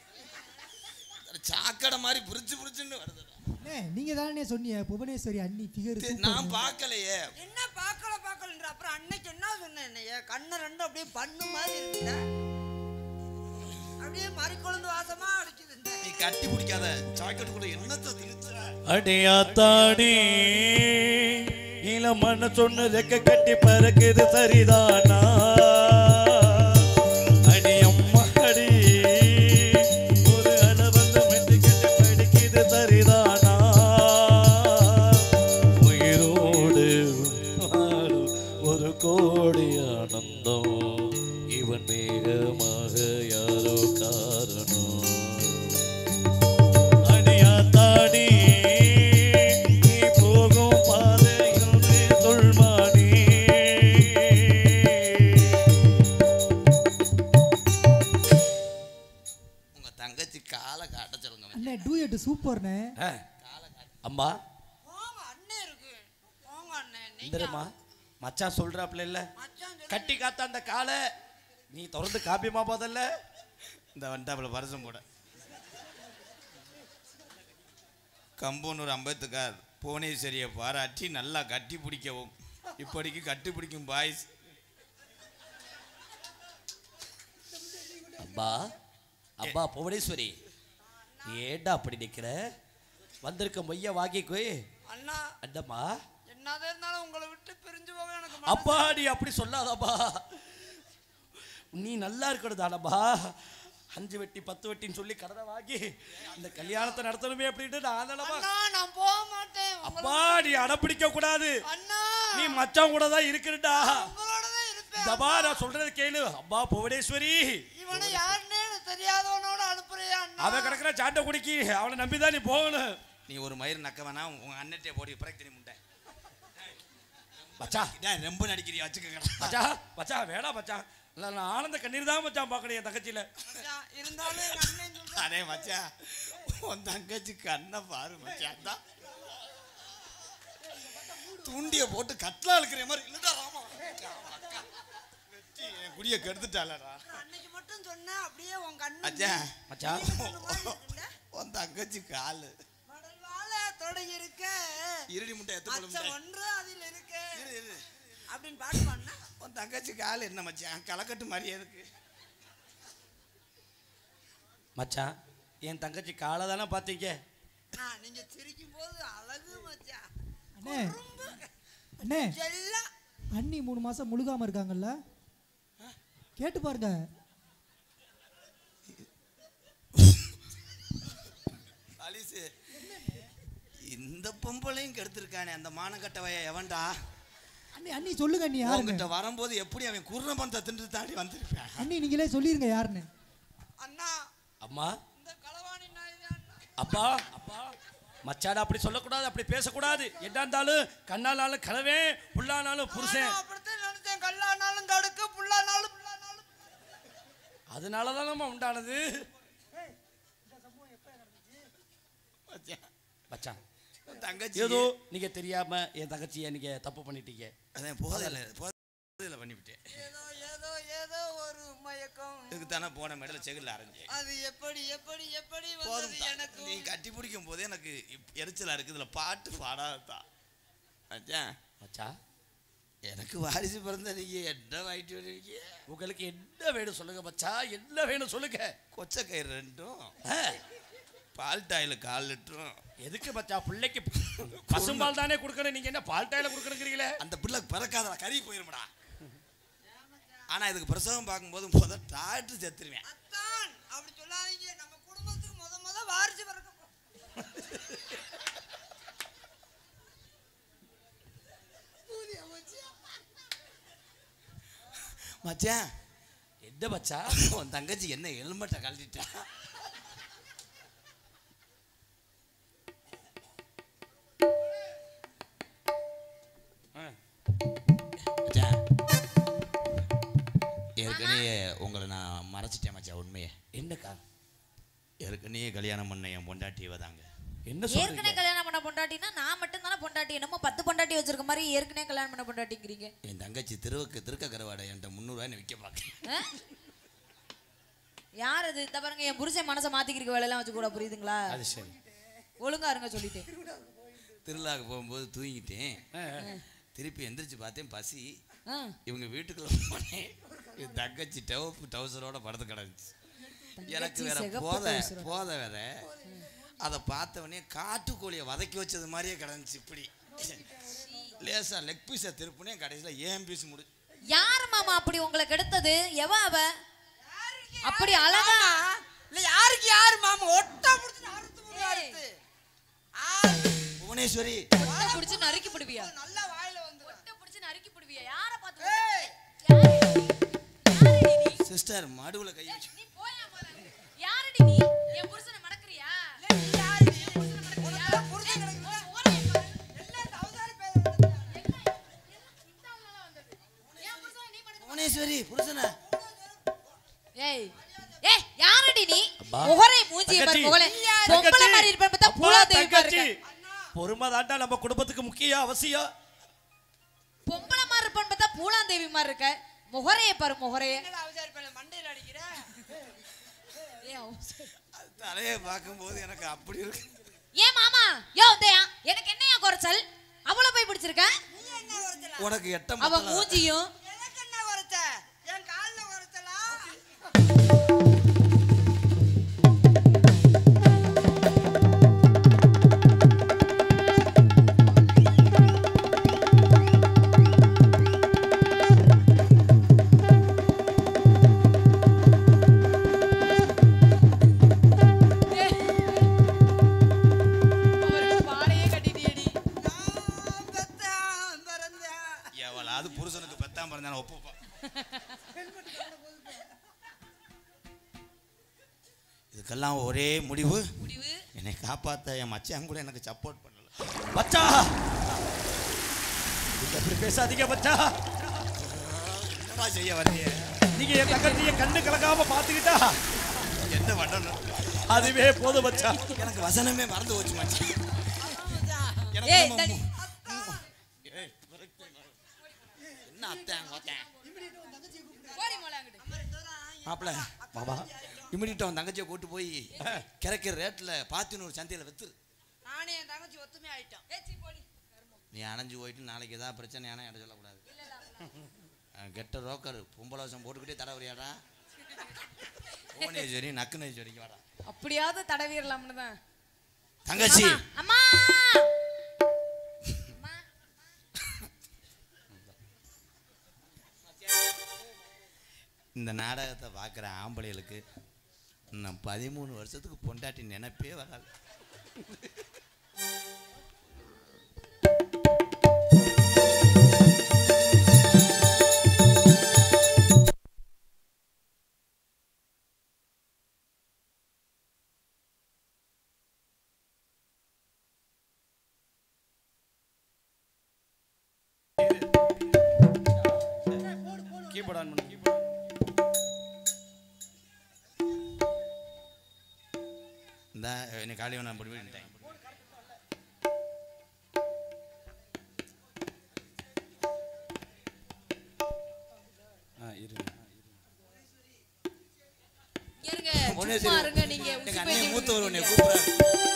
D: சாக்கடை மாதிரி புரிச்சு புரிச்சுன்னு வருது.
F: நீங்க தானே சொன்னீங்க புவனேஸ்வரி அண்ணி ஃபிகர்.
D: நான் பார்க்கலையே.
G: என்ன பார்க்கலன்ற அப்புறம் அன்னைக்கு என்ன சொன்னேன்? என்னைய கண்ணு ரெண்டும் அப்படியே பண்ணு மாதிரி இருக்குல்ல, அப்படியே மறிக்கொழுந்து வாசமா அடிக்குது.
D: நீ கட்டி பிடிக்காத சாக்கெட்டு கூட என்னத்தை திணிச்சுற.
E: அடியாத்தாடி இளமண்ண சொன்ன ரெக்க கட்டி பறக்குது சரிதானா? அடி அம்மா அடி ஒரு அளவந்த மெட்டு கட்டி படிக்குது சரிதானா? உயிரோடு ஒரு கோடி ஆனந்தம் இவன் மேகமாக யாரோ காரணம். அடியாத்தாடி நீ போகும் பாதையில் தொல்மாடி.
D: உங்க தங்கச்சி காலை காட்ட சொல்லுங்க.
F: அண்ணே டூயட் சூப்பர்ண்ணே.
B: அம்மா
G: போங்க அண்ணன் இருக்கு, போங்க அண்ணன். நீங்க
B: இந்தமா மச்சான் சொல்றாப்ல இல்ல,
G: மச்சான் சொல்லு.
B: கட்டி காத்த அந்த காலை நீ தொடர்ந்து காப்பியமா போதல்ல.
D: இந்த வண்டாப்புல பரிசம் போட கம்பூனூர் அம்பேத்கர் புவனேஸ்வரியை பாராட்டி நல்லா கட்டி பிடிக்கவும். இப்படிக்கு கட்டி பிடிக்கும் பாய்ஸ்.
B: அம்மா அம்மா புவனேஸ்வரி ஏண்டா அப்படி நிக்கிற? வந்திருக்க மொய்ய வாங்கிக்கோ.
G: அண்ணா
B: அண்டம்மா
G: என்னதான் இருந்தாலும் உங்களை விட்டு பிரிஞ்சு போக எனக்கு மனசு.
B: அப்பா நீ அப்படி சொல்லாதப்பா. நீ நல்லா இருக்கணும் தானப்பா. 5 வெட்டி 10 வெட்டின்னு சொல்லி கடனை வாங்கி இந்த கல்யாணத்தை நடத்தணுமே அப்படின்ட்டு நான் தானப்பா.
G: அண்ணா நான் போக மாட்டேன்.
B: அப்பா நீ அடப்பிடிக்க கூடாது.
G: அண்ணா
B: நீ மச்சான் கூட தான் இருக்குடா.
G: உங்களோட தான் இருப்பேன்.
B: தபா நான் சொல்றது கேளு. அம்மா புவனேஸ்வரி
G: இவனை யாருன்னே எனக்கு தெரியாதவனோட அனுப்புறியா அண்ணா?
B: அவன் கிடக்குற சாண்டை குடிக்கி அவனை நம்பிதான் நீ போகணும்.
D: நீ ஒரு மயிர் நக்க வேணா உங்க அண்ணட்டே போடி பிரச்சனை முண்டை.
B: மச்சா
D: ரொம்ப நடிக்கிறியா? வச்சுக்க
B: மச்சா மச்சா வேணா மச்சான். இல்லை நான் ஆனந்த கண்ணீர் தான் மச்சான் பார்க்கணும் என் தங்கச்சியில.
G: மச்சான், இருந்தாலும் எங்க அண்ணன் சொல்றான்.
D: அதே மச்சா
C: உன் தங்கச்சி கண்ணை பாரு மச்சான் தான் தூண்டிய போட்டு கட்லா இருக்கிற மாதிரி இல்லடா ராமா வெட்டி என் குடிய கெடுத்துட்டாளடா
G: அன்னைக்கு மட்டும் சொன்னேன் அப்படியே உன் கண்ணு
C: மச்சான்
B: மச்சான்
C: உன் தங்கச்சி காலு
G: மடல் வாழை தொடங்கி இருக்க
C: இருடி முட்டை எத்த போல
G: ஒன்று அதில் இருக்கு அப்படின்னு பாட்டு பண்ணா
C: உன் தங்கச்சி காலு என்ன மச்சான் கலக்கட்டு மாதிரியே இருக்கு
B: மச்சான் என் தங்கச்சி காலை தானே பார்த்தீங்க
G: நீங்க சிரிக்கும் போது அழகு மச்சான்
F: அண்ணே அண்ணே
G: எல்லாம்
F: அண்ணி 3 மாசம் முழுகாம இருக்காங்கல்ல கேட்டு பாருங்க.
C: அலிசு இந்த பொம்பளையும் கெடுத்திருக்கானே அந்த மானக்கட்டவைய எவன்டா
F: அண்ணி அண்ணி சொல்லுங்க அண்ணி யாருன்னு.
C: உங்ககிட்ட வரும்போது எப்படி அவன் குர்ணபந்த தின்று தாண்டி வந்திருப்பேன்.
F: அண்ணி நீங்களே சொல்லிருங்க யாருன்னு.
G: அண்ணா
B: அம்மா
G: இந்த களவாணி நாய் தான்
B: அப்பா அப்பா மச்சாடா அப்படி சொல்லக்கூடாது, அப்படி பேசக்கூடாது. என்ன இருந்தாலும் கண்ணானாலும் கலவே புல்லானாலும் புருஷன்.
G: அப்படித்தான் நினைச்சேன். கல்லானாலும் தடுக்கு புல்லானாலும் புல்லானாலும்
B: அதனால தான் நம்ம உண்டானது. மச்சான்
C: தங்கச்சி
B: ஏதோ நீங்க தெரியாம என் தங்கச்சியை நீங்க தப்பு பண்ணிட்டீங்க.
C: அதான் போதையில பண்ணிவிட்டேன்.
G: ஏதோ ஏதோ ஏதோ ஒரு மயக்கம்.
C: இதுக்கு தானே போன மேடல செகுல அரைஞ்சேன்.
G: அது எப்படி எப்படி எப்படி வந்தது
C: போதும்
G: எனக்கு?
C: நீ கட்டி பிடிக்கும் போதே எனக்கு எரிச்சலா இருக்கு. இதுல பாட்டு பாடாதான் மச்சான்.
B: மச்சான்
C: எனக்கு வாரிசு பிறந்த நீங்க என்ன வாங்கிட்டு வருவீங்க?
B: உங்களுக்கு என்ன வேணும் சொல்லுங்க மச்சா, என்ன வேணும் சொல்லுங்க.
C: கொச்சக்கயிறு 2 பால் டாயில 4 லிட்டரும்.
B: எதுக்கு மச்சா? பிள்ளைக்கு பசும்பால் தானே கொடுக்கணும், நீங்க என்ன பால் டாயில கொடுக்கணுங்கிறீங்களே?
C: அந்த பிள்ளை பிறக்காதடா, கறி போயிருமடா. ஆனா இதுக்கு பிரசவம் பார்க்கும்போது முதல் டாக்டர் செத்துருவேன்.
G: அத்தான் அப்படி சொல்லாதீங்க. நம்ம குடும்பத்துக்கு முத வாரிசு பிறக்க
C: மச்சான்
B: என்ன மச்சா?
C: உன் தங்கச்சி என்ன ஹெல்மெட்டை கழட்டிட்டா? ஏற்கனவே உங்களை நான் மறைச்சிட்டேன் மச்சான் உண்மையை.
B: என்னக்கா?
C: ஏற்கனவே கல்யாணம் பண்ண என் பொண்டாட்டியை தாங்க.
B: என்ன
A: ஏற்கனவே
B: சொல்றீங்க?
A: கல்யாணம் பண்ண பொண்டாட்டினா நான் மட்டும் தானே பொண்டாட்டி, என்னமோ 10 பொண்டாட்டி வச்சிருக்க மாதிரி ஏற்கனவே கல்யாணம் பண்ண பொண்டாட்டிங்கிறீங்க.
C: என் தங்கச்சி திருக்க கருவாடை என்கிட்ட 300 ரூபாய் விற்க பார்க்க.
A: யார் அது? இந்த பாருங்க, என் புருஷன் மனசை மாத்திக்கிறக்க வேலையெல்லாம் வச்சு கூட, புரியுதுங்களா?
B: அது சரி.
A: ஒழுங்கா இருங்க சொல்லிட்டேன்.
C: திருவிழாவுக்கு போகும்போது தூங்கிட்டேன். திருப்பி எந்திரிச்சு பார்த்தேன், பசி.
A: ஆ.
C: இவங்க வீட்டுக்குள்ள போனேன். என் தங்கச்சி டவுசரோட படுத்து கிடந்துச்சு. எனக்கு வேற போதை வேற. அதை பார்த்தவனே காட்டுக்கோழியை வதக்கி வச்சது மாதிரியே கிடந்துச்சு. இப்படி லேசா லெக் பீஸை திருப்புனே கடைசியில் ஏன் பீஸ் முடிச்சு.
A: யாரு மாமா அப்படி உங்களை கெடுத்தது? எவ அவ? அப்படி அழகா
G: இல்ல யாருக்கு யாரு மாமா ஒட்டா புடிச்சு அறுத்து அறுத்து
C: புவனேஸ்வரி
A: ஒட்ட புடிச்சு நறுக்கி போடுவியா?
G: நல்லா வாயில வந்து
A: ஒட்ட புடிச்சு நறுக்கி போடுவியா? யார பாத்து?
C: சிஸ்டர் மடுவுல கை வச்சு.
A: நீ போயா போற. யாரடி நீ? என் புருஷனை மடக்குறியா?
C: புவனேஸ்வரி புருஷனா?
A: ஏய் ஏய் யாரடி நீ?
B: அப்பா.
A: முகரை மூஞ்சிய பாரு, முகரை பொம்பள மாதிரி இருப்ப பார்த்தா பூலா தேவி பாருங்க.
B: பொறுமை தாண்டா நம்ம குடும்பத்துக்கு முக்கிய அவசியம்.
A: பொம்பள மாதிரி இருப்பன்னு பார்த்தா பூலா தேவி மாதிரி இருக்க. முகரைய பாரு, முகரைய.
G: என்னடா அவசாரி பையன் மண்டையில அடிக்கிற?
C: தலையை பார்க்கும்போது எனக்கு அப்படி இருக்கு.
A: ஏன் மாமா யோ தயா எனக்கு என்னையா குறைச்சல்? அவளை போய் பிடிச்சிருக்க?
G: நீ என்ன குறைச்சல?
C: உனக்கு எட்ட
A: அவ மூஞ்சியும்
G: எனக்கு என்ன குறைச்ச? என் கால்ல குறைச்சலா?
C: அது புருஷனுக்கு பெத்தாம இருந்தா ஒப்புப்பா. இதுக்கெல்லாம் ஒரே முடிவு, என்னை காப்பாத்த என் மச்சான் கூட எனக்கு சப்போர்ட் பண்ணல.
B: மச்சா இப்படி பேசாதீங்க மச்சா.
C: என்னடா செய்ய வரீங்க?
B: நீங்க என் தங்கச்சியை கண்ணு கலக்காம பாத்துக்கிட்டா
C: என்ன பண்ணணும்?
B: அதுவே போதும் மச்சான்.
C: எனக்கு வசனமே மறந்து போச்சு மச்சான்.
A: ஏய் தடி
C: என்ன அத்தேன் ஓத்தேன்
A: போடி மோள அங்கிட்டு
C: மாப்பிள்ள பாபா இமிடியேட்டா அவன் தங்கச்சியை கூட்டு போய் கிடைக்கிற ரேட்டில் பாத்தினூர் சந்தையில் வித்துரு.
G: நானே என் தங்கச்சி ஒத்துமே ஆயிட்டோம்.
A: ஏச்சி போடி
C: நீ அணைஞ்சு போயிட்டு நாளைக்கு ஏதாவது பிரச்சனையான இடம் சொல்லக்கூடாது. கெட்ட ரோக்கர் பொம்பளை வருஷம் போட்டுக்கிட்டே தடை வரையாடா. புவனேஸ்வரி நக்குனேஸ்வரிக்கு வாடா.
A: அப்படியாவது தடவிரலாம்னு தான்.
C: தங்கச்சி
A: அம்மா
C: இந்த நாடகத்தை பார்க்குற ஆம்பளைகளுக்கு இன்னும் 13 வருஷத்துக்கு பொண்டாட்டி நினைப்பே வராது.
B: கீபோர்ட் ஆன் பண்ணு.
C: இந்த என்னை காலையில் நான் போட்டு போயிட்டேன்.
A: இருங்க சும்மா இருங்க நீங்க.
C: எங்கள் அண்ணன் மூத்தவர் உன்னை கூப்பிட்றாரு.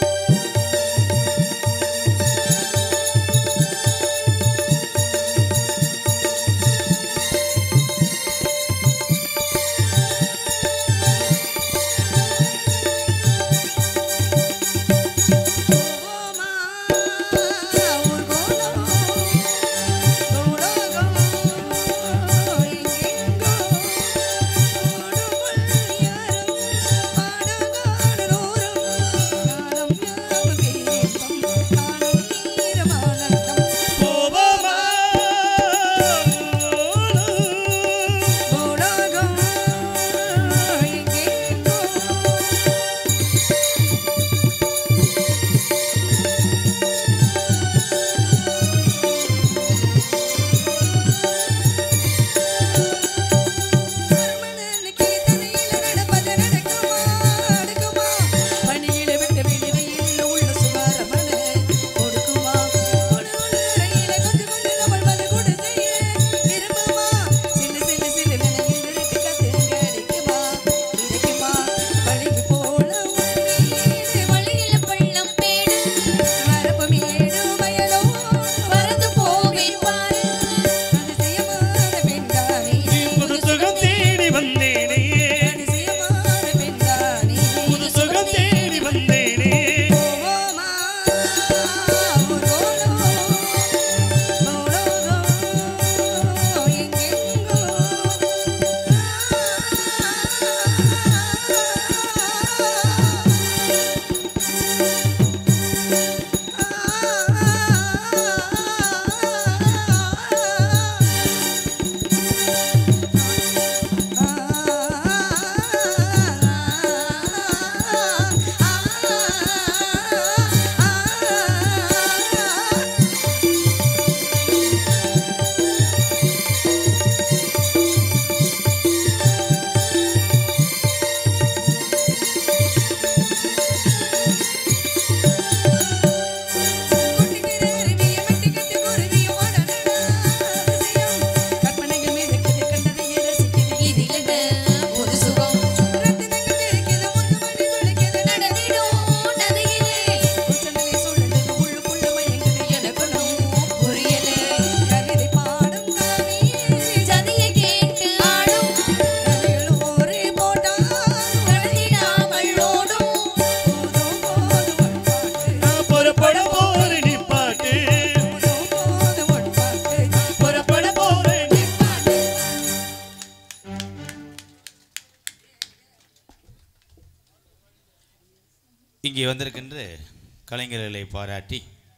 C: இங்கே வந்திருக்கின்ற கலைஞர்களை பாராட்டி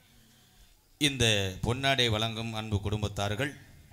C: இந்த பொன்னாடை வழங்கும் அன்பு குடும்பத்தார்கள்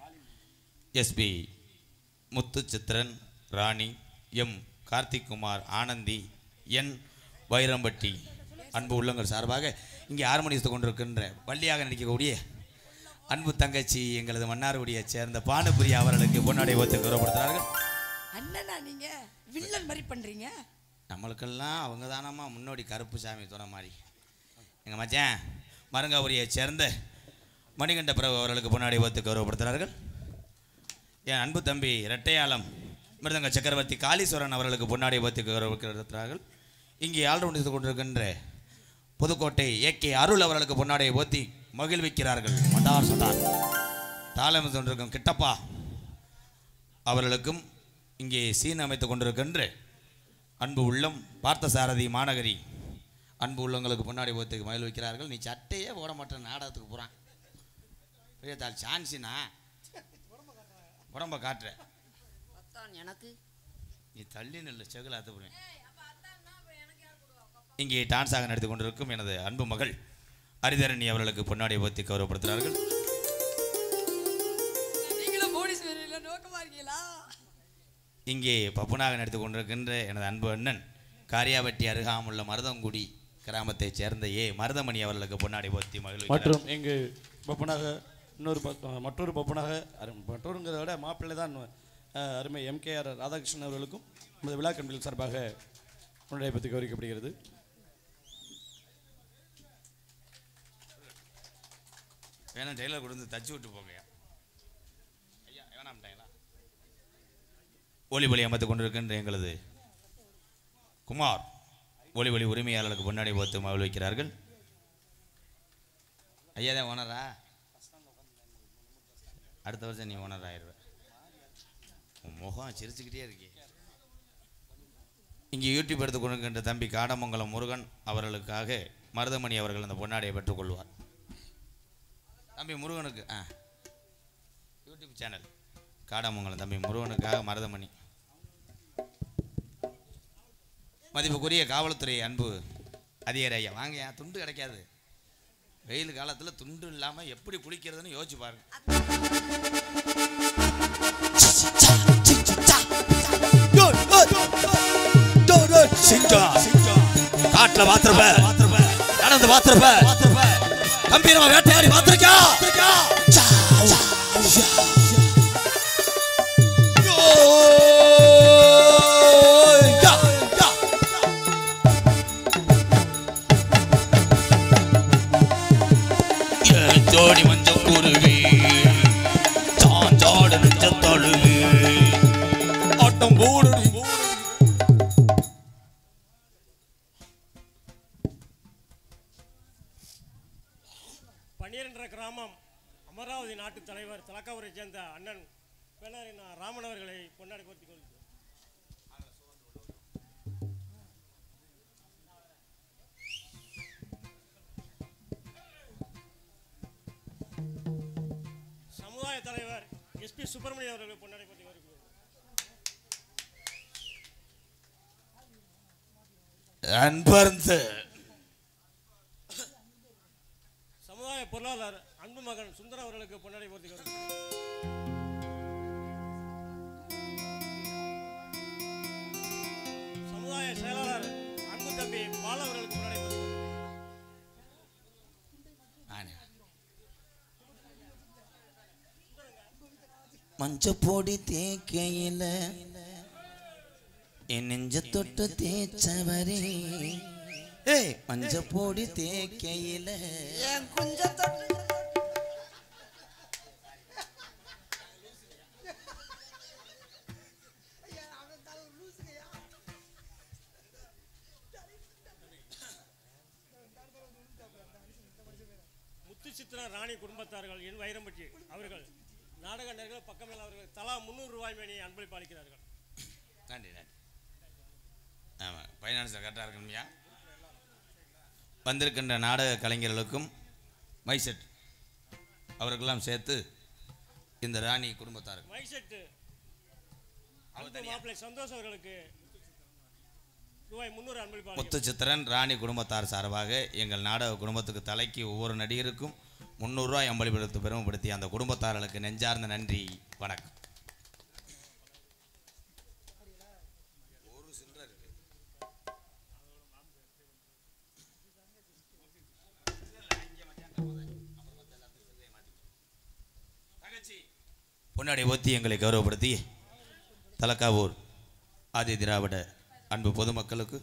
C: எஸ்பி முத்துச்சித்திரன், ராணி, எம் கார்த்திக்குமார், ஆனந்தி, என் வைரம்பட்டி அன்பு உள்ளங்கள் சார்பாக இங்கே ஹார்மோனியத்தை கொண்டிருக்கின்ற வள்ளியாக நடிக்கக்கூடிய அன்பு தங்கச்சி எங்களது மன்னார்குடியை சேர்ந்த பானுபிரியா அவர்களுக்கு பொன்னாடை ஒத்து கௌரவப்படுத்துகிறார்கள்.
G: அண்ணனா நீங்க வில்லன் மாதிரி பண்றீங்க.
C: நம்மளுக்கெல்லாம் அவங்க தானம்மா முன்னோடி கருப்பு சாமி துணை மாதிரி. எங்கள் மச்சான் மருங்காபுரியை சேர்ந்த மணிகண்ட பிரபு அவர்களுக்கு முன்னாடி வைத்து கௌரவப்படுத்துகிறார்கள். என் அன்பு தம்பி இரட்டையாளம் மிருதங்க சக்கரவர்த்தி காளீஸ்வரன் அவர்களுக்கு முன்னாடி வைத்து கௌரவப்படுத்துகிறார்கள். இங்கே ஆள்ரவுண்ட் கொண்டிருக்கின்ற புதுக்கோட்டை ஏகே அருள் அவர்களுக்கு முன்னாடி ஓத்தி மகிழ்விக்கிறார்கள். மண்டார் சண்டார் தாளம் கொண்டிருக்கும் கிட்டப்பா அவர்களுக்கும் இங்கே சீன் அமைத்து கொண்டிருக்கின்ற அன்பு உள்ளம் பார்த்தசாரதி மாநகரி அன்பு உள்ளங்களுக்கு முன்னாடி போத்துக்கு மகிழ்விக்கிறார்கள். நீ சட்டையே போட மாட்டேன் நாடகத்துக்கு போகிறான் பெரியதாள் சான்ஸினா உடம்ப காட்டுற
G: எனக்கு
C: நீ தள்ளி நெல்லு செகுலாத்து போடுவேன். இங்கே டான்ஸாக நடத்தி கொண்டிருக்கும் எனது அன்பு மகள் ஹரிதரணி அவர்களுக்கு பொன்னாடி போத்தி கௌரவப்படுத்துகிறார்கள். இங்கே பப்புனாக நடத்தி கொண்டிருக்கின்ற எனது அன்பு அண்ணன் காரியாவட்டி அருகாமுள்ள மருதங்குடி கிராமத்தைச் சேர்ந்த மருதமணி அவர்களுக்கு பொன்னாடி போத்தி மகிழ்ச்சி.
B: மற்றும் இங்கு பப்புனாக மற்றொரு பப்புனாக மற்றொருங்கிறத விட மாப்பிள்ளை தான் அருமை MKR ராதாகிருஷ்ணன் அவர்களுக்கும் நமது விழா கமிட்டிகள் சார்பாக முன்னாடி பற்றி கௌரவிக்கப்படுகிறது.
C: வேணாம் டெய்லர் கொடுத்து தச்சு விட்டு போங்க ஐயா. வேணாம்ட்டாங்களா? ஒளி அமைத்து கொண்டிருக்கின்ற எங்களது குமார் ஒளி உரிமையாளர்களுக்கு முன்னாடி பார்த்து மகிழ் வைக்கிறார்கள். ஐயா தான் ஓனரா? அடுத்த வருஷம் நீ ஓனர் ஆயிடுவ. உன் முகம் சிரிச்சுக்கிட்டே இருக்கே. இங்கே யூடியூப் எடுத்து கொண்டிருக்கின்ற தம்பி காடமங்கலம் முருகன் அவர்களுக்காக மருதமணி அவர்கள் அந்த பொன்னாடியை பெற்றுக்கொள்வார். தம்பி முருகனுக்கு யூடியூப் சேனல் காடமங்கலம் தம்பி முருகனுக்காக மருதமணி. மதிப்புக்குரிய காவல்துறை அன்பு அதிகாரி ஐயா வாங்க. துண்டு கிடைக்காது வெயில் காலத்தில், துண்டு இல்லாமல் எப்படி குளிக்கிறதுன்னு யோசிச்சு பாருங்க. காட்டுல பாத்திரப்ப நடந்து பாத்திரப்ப கம்பீரமா வேட்டையாடி பாத்திருக்கா. ஜோடி மஞ்சள் குருவி சாஞ்சாடு நெஞ்சத்தழுவி ஆட்டம் போடுடி.
H: 12 கிராமம் அமராவதி நாட்டு தலைவர் தலக்காவூரை சேர்ந்த அண்ணன் பேனரின் ராமன் அவர்களை பொன்னாடி போர்த்தி கொள்கிறேன். சமுதாய தலைவர் SP சுப்பிரமணியம் அவர்களை பொன்னாடி போர்த்தி கொள்கிறேன்.
C: அன்பர்ந்து
H: சமுதாய பொருளாளர் அன்பு மகன் சுந்தரம் அவர்களுக்கு பொன்னாடி போர்த்தி கொள்கிறேன். சமுதாய செயலாளர் அன்பு தம்பி பால அவர்களுக்கு பொன்னாடி போர்த்தி கொள்கிறேன்.
D: மஞ்சப்பொடி தேக்கையில என் நெஞ்ச தொட்டு தேய்ச்சவரே, மஞ்சப்பொடி தேக்கையில
G: என் குஞ்ச தொட்டு
H: முத்துச்சித்திர ராணி குடும்பத்தார்கள் என் வைரம்பட்டி அவர்கள் நாடக நடிகர்கள் பக்கமேல அவர்கள் தலா 300 ரூபாய் மேனி அன்பளிப்பு அளிக்கிறார்கள்.
C: நன்றி நன்றி. ஆமாம், ஃபைனான்ஸில் கரெக்டாக இருக்கணும்யா. வந்திருக்கின்ற நாடக கலைஞர்களுக்கும் மைசெட் அவர்களெல்லாம் சேர்த்து இந்த ராணி குடும்பத்தார்கள்
H: மைசெட்டு மாப்பிள்ளை சந்தோஷ் அவர்களுக்கு ரூபாய் 300 அன்பளிப்பு.
C: முத்துச்சித்திரன் ராணி குடும்பத்தார் சார்பாக எங்கள் நாடக குடும்பத்துக்கு தலைக்கு ஒவ்வொரு நடிகருக்கும் 300 ரூபாய் அம்பளிப்படுத்தி பெருமைப்படுத்தி அந்த குடும்பத்தார்களுக்கு நெஞ்சார்ந்த நன்றி வணக்கம். பொன்னாடி ஒத்தி எங்களை கௌரவப்படுத்தி தலக்காவூர் ஆதி திராவிட அன்பு பொதுமக்களுக்கு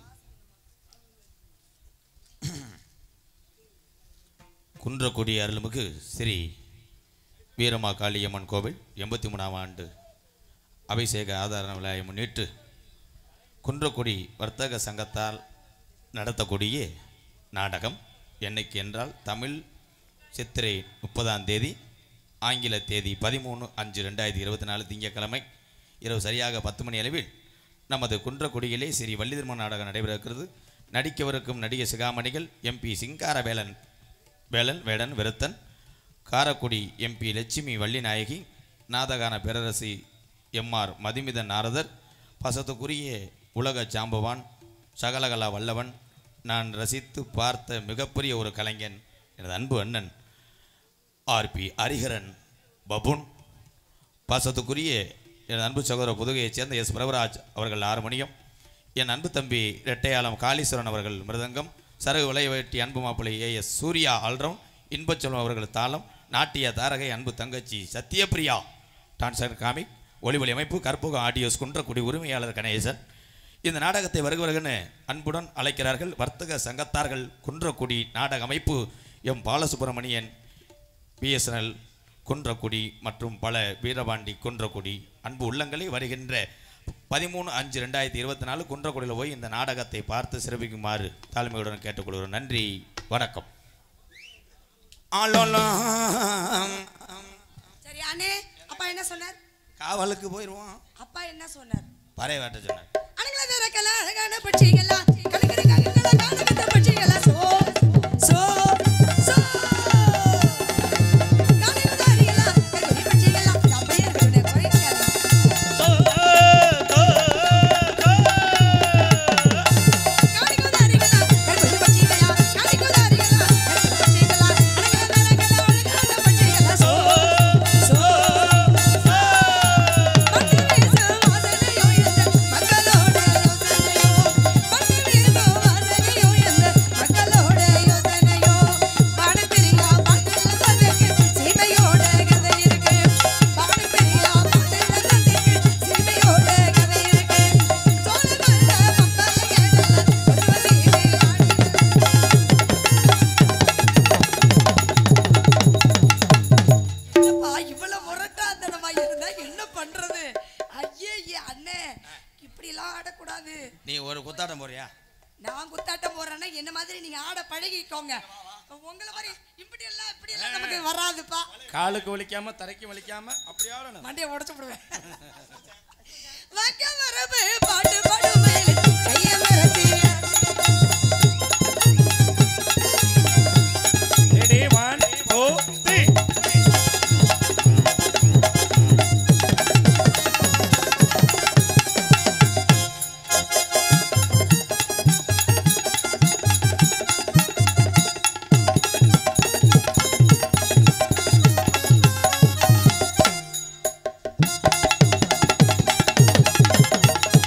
C: குன்றக்குடி அருள்மிகு ஸ்ரீ வீரமா காளியம்மன் கோவில் 83ஆம் ஆண்டு அபிஷேக ஆதார விழாவை முன்னிட்டு குன்றக்குடி வர்த்தக சங்கத்தால் நடத்தக்கூடிய நாடகம் என்னைக்கு என்றால் தமிழ் சித்திரை 30ஆம் தேதி, ஆங்கில தேதி 13/5/2024 திங்கட்கிழமை இரவு சரியாக 10 மணி அளவில் நமது குன்றக்குடியிலே ஸ்ரீ வள்ளி திருமண நாடகம் நடைபெறுகிறது. நடிக்கவிருக்கும் நடிகை சிகாமணிகள் MP சிங்காரவேலன் வேடன் விருத்தன், காரக்குடி MP லட்சுமி வள்ளிநாயகி, நாதகான பேரரசி MR மதுமிதன் நாரதர், பசத்துக்குரிய உலக ஜாம்பவான் சகலகலா வல்லவன், நான் ரசித்து பார்த்த மிகப்பெரிய ஒரு கலைஞன் எனது அன்பு அண்ணன் RP ஹரிஹரன் பபுன், பாசத்துக்குரிய எனது அன்பு சகோதரர் புதுகையைச் சேர்ந்த S பிரபராஜ் அவர்கள் ஹார்மோனியம், என் அன்பு தம்பி இரட்டையாளம் காளீஸ்வரன் அவர்கள் மிருதங்கம், சரகு விளைவேட்டி அன்பு மாப்பிள்ளை AS சூர்யா ஆல்ரவுண்ட், இன்பச்செல்வம் அவர்கள் தாளம், நாட்டிய தாரகை அன்பு தங்கச்சி சத்யபிரியா டான்சர் காமிக், ஒளிவொலி அமைப்பு கற்பகம் ஆடியோஸ் குன்றக்குடி உரிமையாளர் கணேசன். இந்த நாடகத்தை வருகிறவர்கள்னு அன்புடன் அழைக்கிறார்கள் வர்த்தக சங்கத்தார்கள் குன்றக்குடி நாடக அமைப்பு எம் பாலசுப்ரமணியன் BSNL குன்றக்குடி மற்றும் பல வீரபாண்டி குன்றக்குடி. அன்பு உள்ளங்களை வருகின்ற 13/5/2024 குன்றக்குடியில் போய் இந்த நாடகத்தை பார்த்து சிறப்பிக்குமாறு தாழ்மையுடன் கேட்டுக்கொள்கிறோம். நன்றி, வணக்கம்.
G: சரி அண்ணே, அப்பா என்ன சொன்னார்?
C: காவலுக்கு போயிடுவோம்.
G: அப்பா என்ன சொன்னார்?
C: பறைய வேட்ட சொன்னார்.
G: அழகான பட்சிகளா கலகலகலகலகலகலகல பட்சிகளா சோ சோ சோ காலிகுதாரிகளா கருவி பட்சிகளா அப்படியே இருக்குனே குறைக்காத காலிகுதாரிகளா கருவி பட்சிகளா காலிகுதாரிகளா கருவி பட்சிகளா அழகான பட்சிகளா சோ சோ
C: நீ ஒரு குத்தாட்டம் போறியா?
G: நான் குத்தாட்டம் போறேன்னா என்ன மாதிரி நீங்க ஆட பழகிக்கோங்க. உங்களை மாதிரி இப்படி எல்லாம் நமக்கு வராதுப்பா.
B: காலுக்கு வலிக்காம தரைக்கு வலிக்காம அப்படி ஆடணும்.
G: மண்டையை உடைச்சு விடுவேன். வக்க வரபு பாட்டு பாடுமே கைய மரத்தி
B: ரெடி 1 2 3
G: Thank you.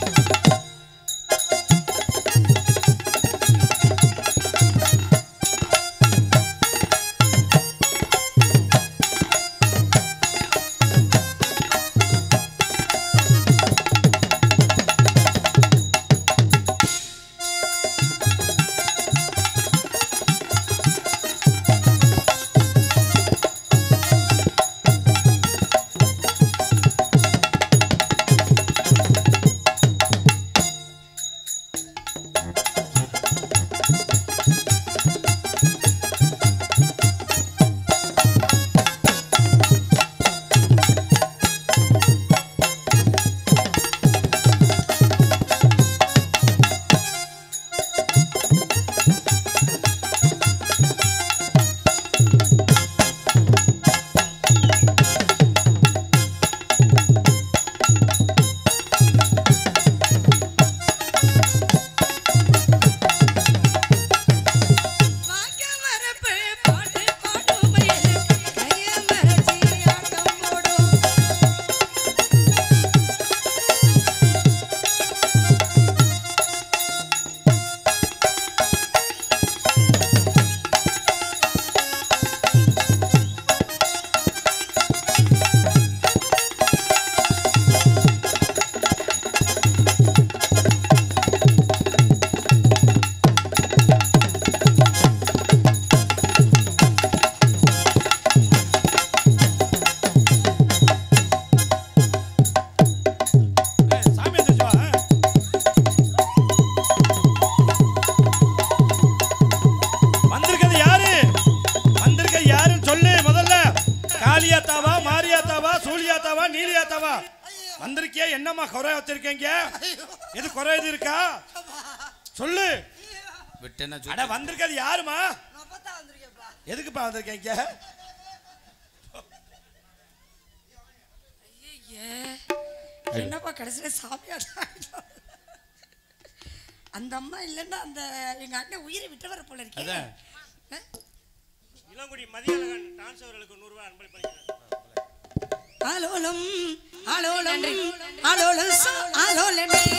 B: காளியாத்தாவா, மாரியாத்தாவா, சூழியாத்தாவா, நீலியாத்தாவா வந்திருக்கியா? என்னம்மா குறை வச்சிருக்கீங்க? எது குறை எது இருக்கா சொல்லு. அட வந்திருக்கிறது யாருமா? எதுக்குப்பா வந்திருக்கீங்க?
G: என்னப்பா கடைசியில சாமியார் அந்த அம்மா இல்லைன்னா அந்த எங்க அண்ணன் உயிரை விட்டு வர போல இருக்கே.
H: இளங்குடி மதியழகன் டான்ஸ் அவர்களுக்கு 100 ரூபாய் அன்பளிப்பளிக்கிறார்.
G: ஆலோலம் ஆலோலம் ஆலோலம் ஆலோலம்